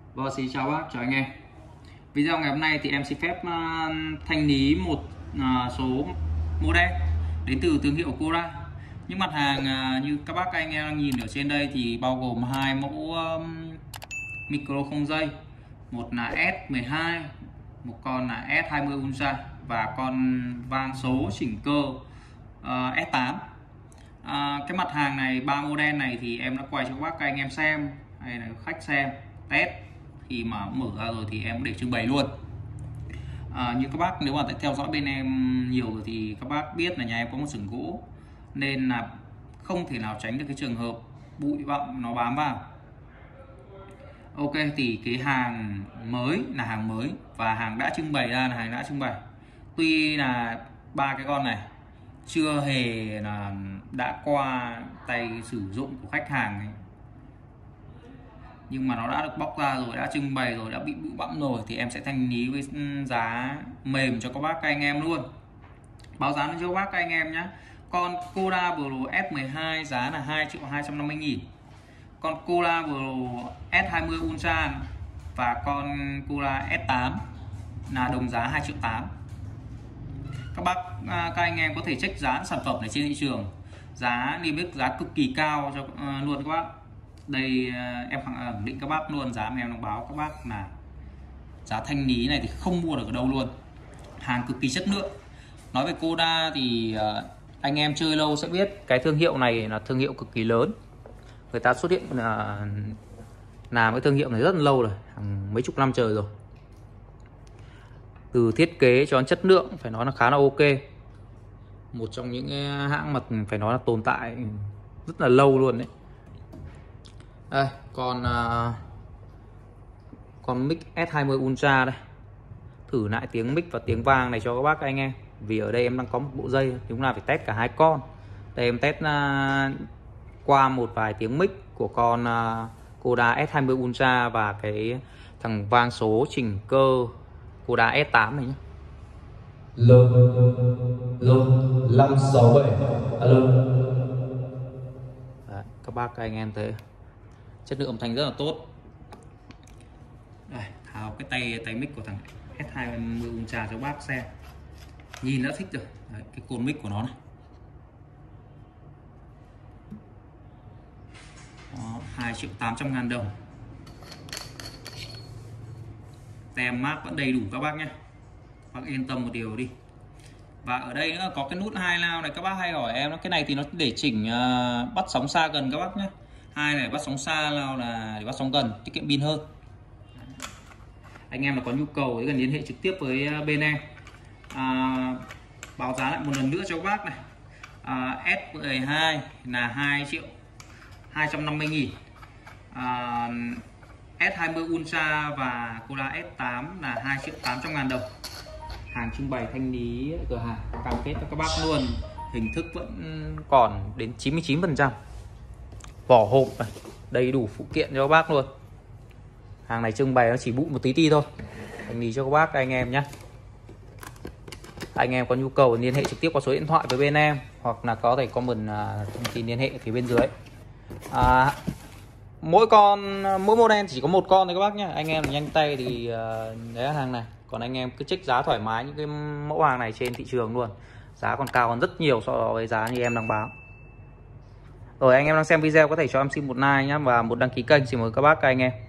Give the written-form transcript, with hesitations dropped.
Vâng, xin chào bác, chào anh em. Video ngày hôm nay thì em xin phép thanh lý một số model đến từ thương hiệu Koda. Những mặt hàng như các bác anh em đang nhìn ở trên đây thì bao gồm hai mẫu micro không dây, một là S12, một con là S20 Ultra và con vang số chỉnh cơ S8. Cái mặt hàng này, ba model này thì em đã quay cho các bác anh em xem hay là khách xem test. Khi mà mở ra rồi thì em để trưng bày luôn. Như các bác nếu mà theo dõi bên em nhiều rồi thì các bác biết là nhà em có một xưởng gỗ nên là không thể nào tránh được cái trường hợp bụi bặm nó bám vào. Ok, thì cái hàng mới là hàng mới và hàng đã trưng bày ra là hàng đã trưng bày. Tuy là ba cái con này chưa hề là đã qua tay sử dụng của khách hàng ấy, nhưng mà nó đã được bóc ra rồi, đã trưng bày rồi, đã bị bụi bặm rồi thì em sẽ thanh lý với giá mềm cho các bác các anh em luôn. Báo giá cho các bác các anh em nhé. Con Koda Pro S12 giá là 2.250.000. Con Koda Pro S20 Ultra và con Koda S8 là đồng giá 2.800.000. Các bác các anh em có thể check giá sản phẩm này trên thị trường, giá niêm yết giá cực kỳ cao cho luôn các bác. Đây em khẳng định các bác luôn, giá mà em đang báo các bác là giá thanh lý này thì không mua được ở đâu luôn, hàng cực kỳ chất lượng. Nói về Koda thì anh em chơi lâu sẽ biết cái thương hiệu này là thương hiệu cực kỳ lớn. Người ta xuất hiện làm cái thương hiệu này rất là lâu rồi, hàng mấy chục năm trời rồi. Từ thiết kế cho đến chất lượng phải nói là khá là ok. Một trong những hãng mà phải nói là tồn tại rất là lâu luôn đấy. Đây, con mic S20 Ultra đây. Thử lại tiếng mic và tiếng vang này cho các bác anh em. Vì ở đây em đang có một bộ dây, chúng ta phải test cả hai con. Đây em test qua một vài tiếng mic của con Koda S20 Ultra và cái thằng vang số chỉnh cơ Koda S8 này nhé. Lô 567 alo. Đấy, các bác các anh em thấy chất lượng âm thanh rất là tốt. Đây, tháo cái tay mic của thằng S20 Ultra cho bác xem. Nhìn đã thích rồi. Đấy, cái cồn mic của nó này. Đó, 2.800.000 đồng. Tem mác vẫn đầy đủ các bác nhé. Bác yên tâm một điều đi. Và ở đây nữa có cái nút hai lao này, các bác hay hỏi em, cái này thì nó để chỉnh bắt sóng xa gần các bác nhé. Hai này bắt sóng xa, lao là để bắt sóng gần, tiết kiệm pin hơn. Anh em là có nhu cầu thì cần liên hệ trực tiếp với bên em. Báo giá lại một lần nữa cho các bác này. S12 là 2.250.000. S20 Ultra và Koda S8 là 2.800.000 đồng. Hàng trưng bày thanh lý cửa hàng, cam kết cho các bác luôn. Hình thức vẫn còn đến 99%. Vỏ hộp này, đầy đủ phụ kiện cho các bác luôn. Hàng này trưng bày nó chỉ bụi một tí thôi. Thanh lý cho các bác các anh em nhé. Anh em có nhu cầu liên hệ trực tiếp qua số điện thoại với bên em, hoặc là có thể comment thông tin liên hệ phía bên dưới. Mỗi model chỉ có một con thôi các bác nhé. Anh em nhanh tay thì đấy là hàng này. Còn anh em cứ check giá thoải mái những cái mẫu hàng này trên thị trường luôn. Giá còn cao hơn rất nhiều so với giá như em đang báo. Rồi anh em đang xem video có thể cho em xin một like nhé và một đăng ký kênh. Xin mời các bác các anh em.